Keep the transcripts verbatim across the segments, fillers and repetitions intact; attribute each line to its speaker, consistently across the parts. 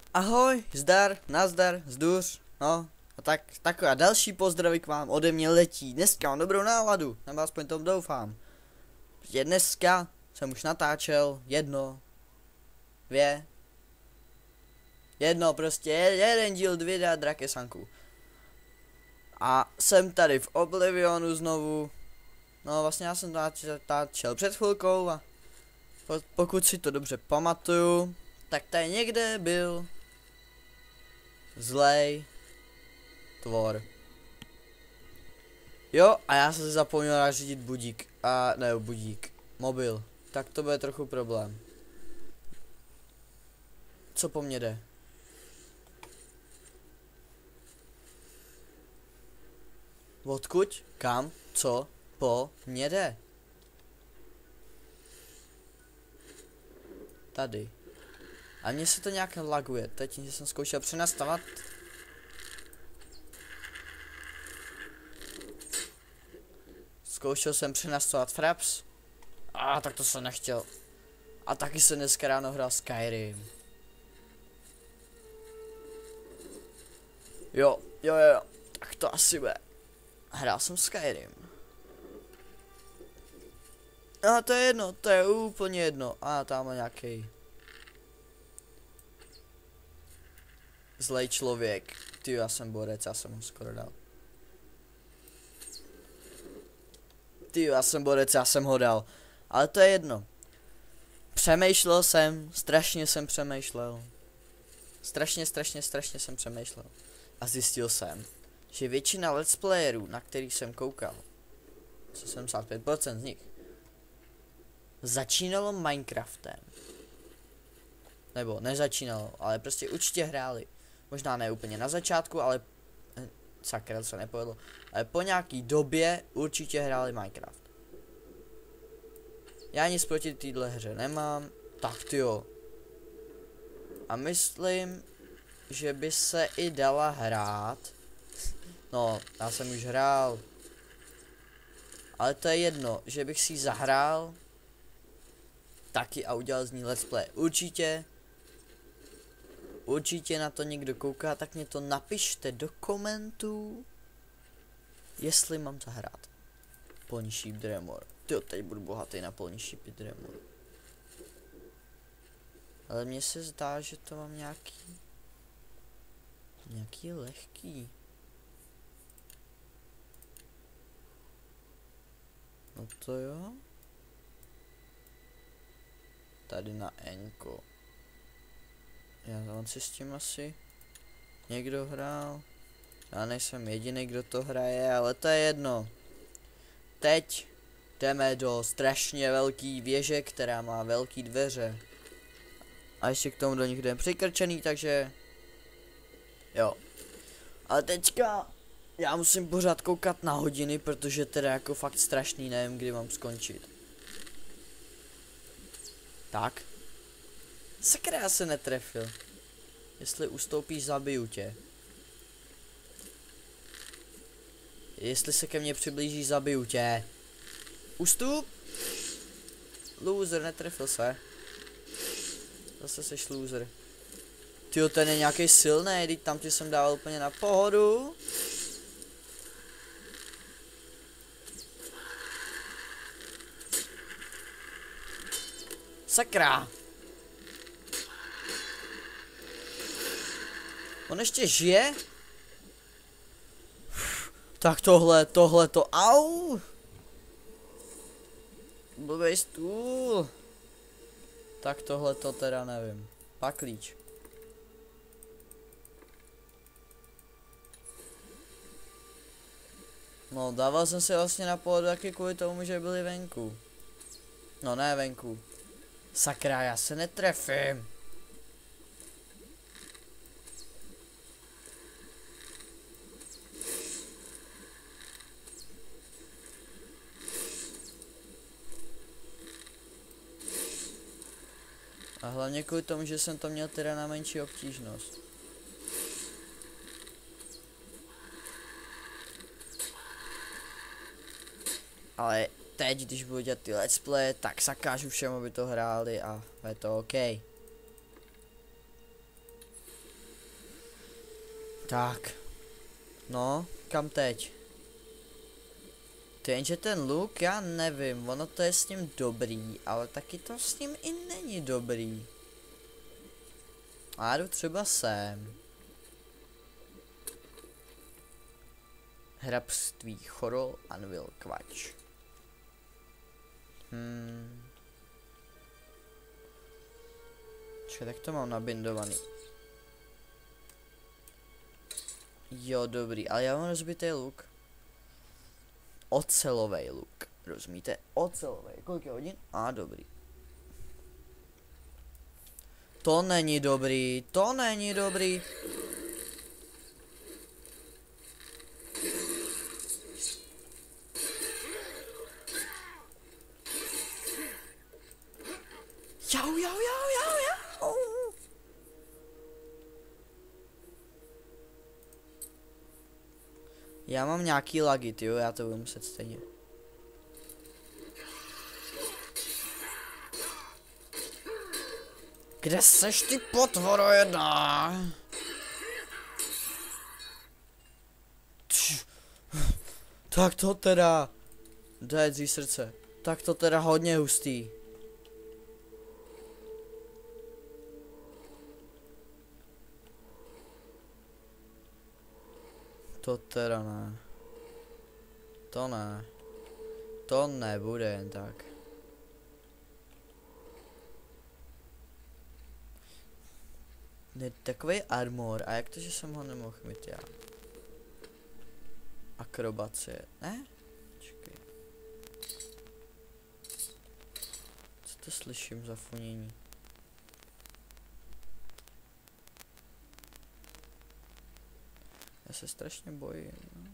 Speaker 1: Ahoj, zdar, nazdar, zduř, no a tak, taková další pozdravy k vám ode mě letí. Dneska mám dobrou náladu, nebo aspoň tomu doufám. Protože dneska jsem už natáčel jedno, dvě, jedno prostě, jeden díl videa Drake Sanku. A jsem tady v Oblivionu znovu. No vlastně já jsem natáčel před chvilkou a pokud si to dobře pamatuju, tak tady někde byl zlej tvor. Jo, a já jsem si zapomněl nařídit budík. A ne, budík. Mobil. Tak to bude trochu problém. Co po mně jde? Odkud? Kam? Co? Po mně jde? Tady. A mně se to nějak laguje. Teď jsem zkoušel přenastavovat. Zkoušel jsem přenastavovat Fraps. A ah, tak to jsem nechtěl. A taky jsem dneska ráno hrál Skyrim. Jo, jo, jo, tak to asi bude. Hrál jsem Skyrim. A to je jedno, to je úplně jedno. A tam má nějaký zlej člověk. Ty, já jsem borec, já jsem ho skoro dal. Ty, já jsem borec, já jsem ho dal. Ale to je jedno. Přemýšlel jsem, strašně jsem přemýšlel. Strašně, strašně, strašně jsem přemýšlel. A zjistil jsem, že většina let's playerů, na kterých jsem koukal, sedmdesát pět procent z nich, začínalo Minecraftem. Nebo nezačínalo, ale prostě určitě hráli. Možná ne úplně na začátku, ale sakra, to se nepovedlo. Ale po nějaký době určitě hráli Minecraft. Já nic proti téhle hře nemám, tak tyjo. A myslím, že by se i dala hrát. No, já jsem už hrál. Ale to je jedno, že bych si ji zahrál taky a udělal z ní let's play. Určitě. Určitě na to někdo kouká, tak mě to napište do komentů, jestli mám zahrát Polní Sheep Dremor. Tyjo, teď budu bohatý na Polní Sheep Dremor. Ale mně se zdá, že to mám nějaký Nějaký lehký. No to jo. Tady na Enko. Já on si s tím asi někdo hrál. Já nejsem jediný, kdo to hraje, ale to je jedno. Teď jdeme do strašně velký věže, která má velký dveře. A ještě k tomu do nich jdem přikrčený, takže jo. Ale teďka já musím pořád koukat na hodiny, protože teda jako fakt strašný, nevím, kdy mám skončit. Tak. Sakra, já se netrefil. Jestli ustoupíš, zabiju tě. Jestli se ke mně přiblížíš, zabiju tě. Ustup. Loser, netrefil se. Zase seš loser. Tyjo, ten je nějaký silný, teď tam ti jsem dával úplně na pohodu. Sakra. On ještě žije? Tak tohle, tohle to, au. Blbej stůl. Tak tohle to teda nevím. Paklíč. No, dával jsem si vlastně na pohodu taky kvůli tomu, že byli venku. No, ne venku. Sakra, já se netrefím. A hlavně kvůli tomu, že jsem to měl teda na menší obtížnost. Ale teď, když budu dělat ty let's play, tak zakážu všem, aby to hráli a je to OK. Tak. No, kam teď? Jenže ten luk, já nevím, ono to je s ním dobrý, ale taky to s ním i není dobrý. A jdu třeba sem. Hrabství Chorol Anvil Kvač. Hmm. Čekaj, tak to mám nabindovaný. Jo, dobrý, ale já mám rozbitý luk. Ocelový luk, rozumíte? Ocelový, kolik je hodin? A dobrý. To není dobrý, to není dobrý. Jau, jau, jau, jau, jau. Já mám nějaký lagy, jo, já to budu muset stejně. Kde seš ty potvoro jedna? Tak to teda. Daj dří srdce. Tak to teda hodně hustý. To teda ne. To ne. To nebude jen tak. Ne, takový armor, a jak to, že jsem ho nemohl mít já? Akrobacie, ne? Čekej. Co to slyším za funění? Já se strašně bojím. No.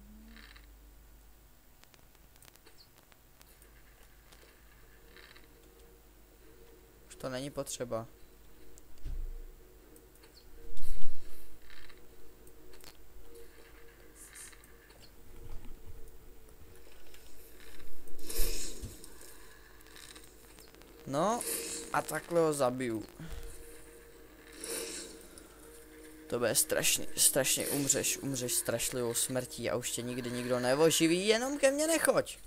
Speaker 1: Už to není potřeba. No, a takhle ho zabiju. To bude strašný, strašně umřeš, umřeš strašlivou smrtí a už tě nikdy nikdo neoživí, jenom ke mně nechoď.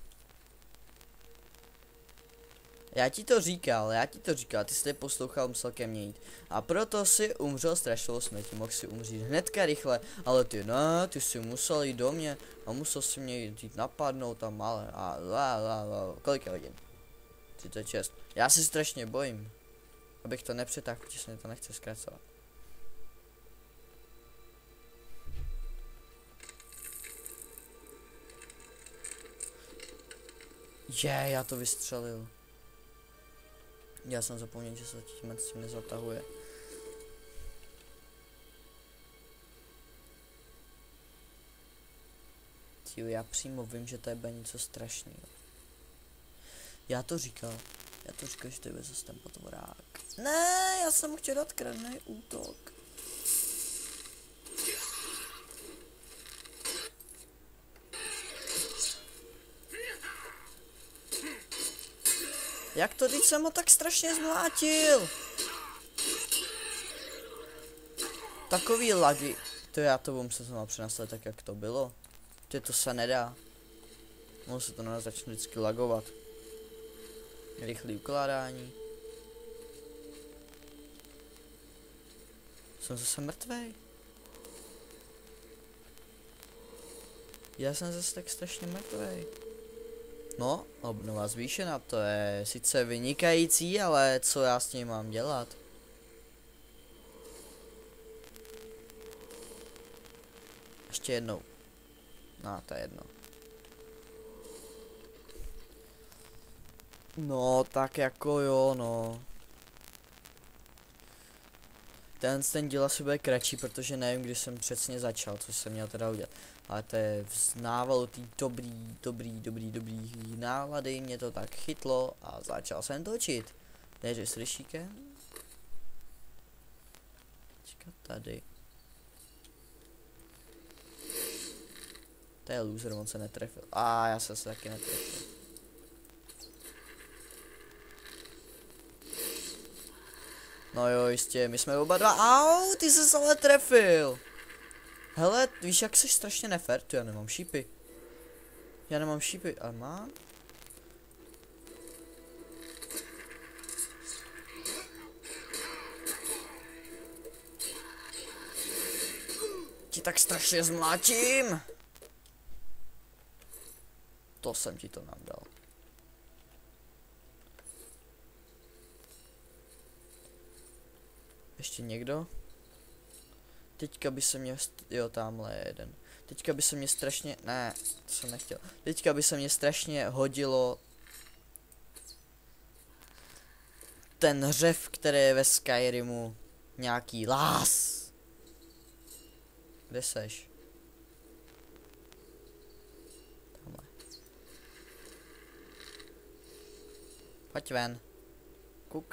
Speaker 1: Já ti to říkal, já ti to říkal, ty jsi poslouchal, musel ke mně jít. A proto si umřel strašlivou smrtí, mohl si umřít hnedka rychle, ale ty ne, ty si musel jít do mě a musel si mě jít napadnout a malé a la la la, kolik je hodin? třicet šest. Já se strašně bojím, abych to nepřetáhl, protože se mi to nechce zkracovat. Je, já to vystřelil. Já jsem zapomněl, že se tím s tím nezatahuje. Tío, já přímo vím, že to je něco strašného. Já to říkal. Já to říkal, že to je zase ten potvorák. Ne, já jsem chtěl dát kradný útok. Jak to, teď jsem ho tak strašně zmlátil? Takový lagy. To já to budu se znovu přenastavit tak, jak to bylo. Ty to se nedá. Mohlo se to na nás začne vždycky lagovat. Rychlý ukládání. Jsem zase mrtvej. Já jsem zase tak strašně mrtvej. No, obnova zvýšená, to je sice vynikající, ale co já s tím mám dělat? Ještě jednou. No, to je jedno. No, tak jako jo, no. Ten ten díl asi bude kratší, protože nevím, kdy jsem přesně začal, co jsem měl teda udělat. Ale to je v návalu tý dobrý, dobrý, dobrý, dobrý nálady, mě to tak chytlo a začal jsem točit. Takže s ryšíkem. Počkat tady. To je loser, on se netrefil. A já jsem se taky netrefil. No jo, jistě, my jsme oba dva. Au, ty jsi se ale trefil. Hele, víš, jak jsi strašně nefér? Tu já nemám šípy. Já nemám šípy, ale mám? Ti tak strašně zmlátím. To jsem ti to nám dal. Ještě někdo? Teďka by se mě, jo, tamhle je jeden. Teďka by se mě strašně, ne, to jsem nechtěl. Teďka by se mě strašně hodilo ten hřev, který je ve Skyrimu. Nějaký lás. Kde seš? Tamhle. Pojď ven. Kuk.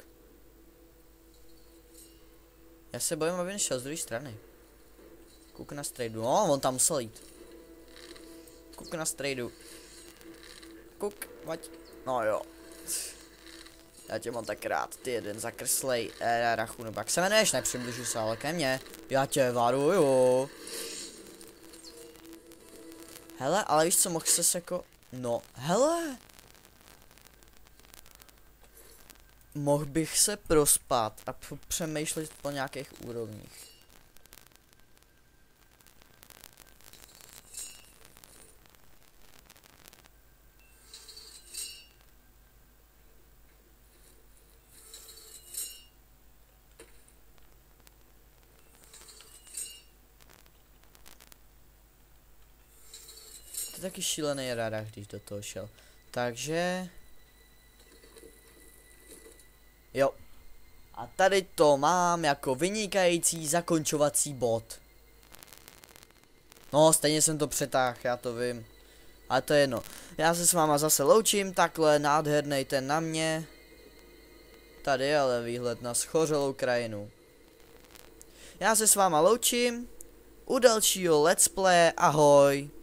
Speaker 1: Já se bojím, aby nešel z druhé strany. Kuk na strejdu. No, on tam musel jít. Kuk na strejdu. Kuk, pojď. No jo. Já tě mám tak rád, ty jeden zakrslej eh, rachu, nebo jak se jmenuješ, nepřibližuj se ale ke mně. Já tě varuju. Hele, ale víš co, mohl ses jako, no, hele. Mohl bych se prospat a přemýšlet o nějakých úrovních. To je taky šílený rada, když do toho šel. Takže... Jo. A tady to mám jako vynikající zakončovací bod. No, stejně jsem to přetáhl, já to vím. Ale to je jedno. Já se s váma zase loučím, takhle nádherný ten na mě. Tady ale výhled na schořelou krajinu. Já se s váma loučím. U dalšího let's play, ahoj.